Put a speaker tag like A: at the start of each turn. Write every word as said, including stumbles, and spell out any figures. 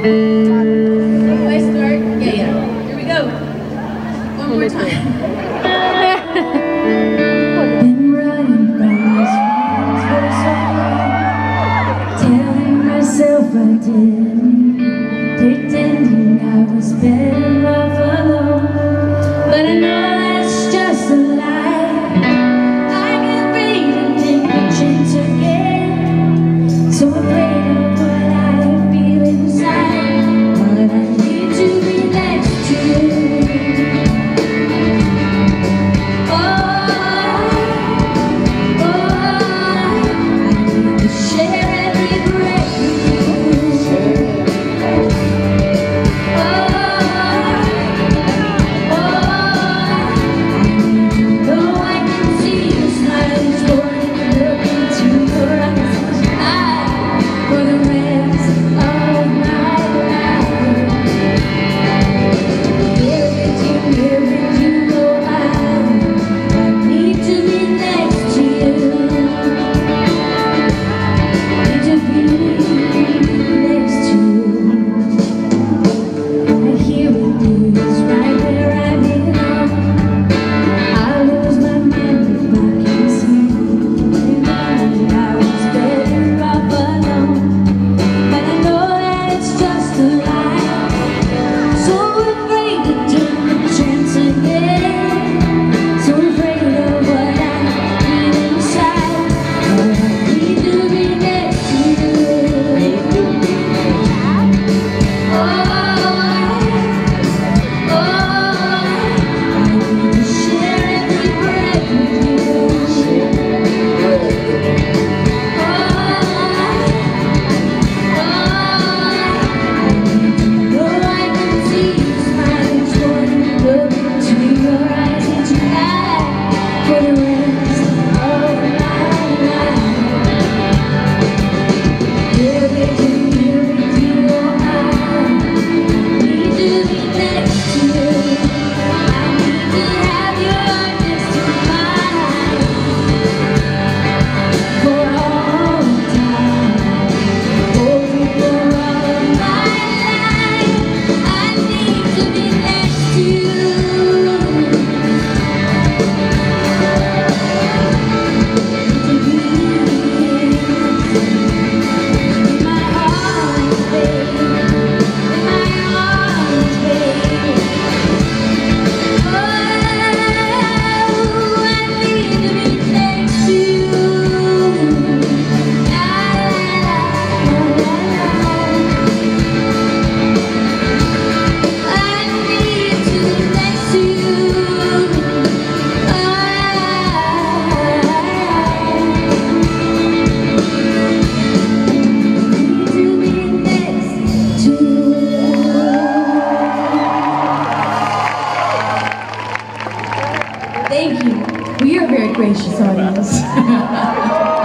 A: Do I start? Yeah, yeah. Here we go. One more time.
B: Been running from this feelings for so long, telling myself I didn't, pretending I was better off alone. But I know that's just a lie. I get ready to take a chance again. So afraid of what I feel inside, but I need to be next to you.
A: Thank you. We are a very gracious audience.